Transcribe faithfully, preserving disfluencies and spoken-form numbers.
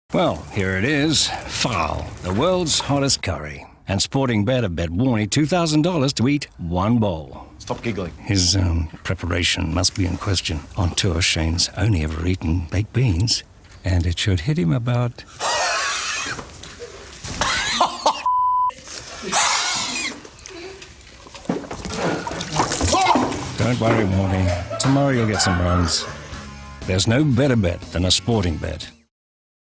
Well, here it is. Fowl, the world's hottest curry. And sporting bet have bet Warne two thousand dollars to eat one bowl. Stop giggling. His um, preparation must be in question. On tour, Shane's only ever eaten baked beans, and it should hit him about... Don't worry, Warne. Tomorrow you'll get some runs. There's no better bet than a sporting bet.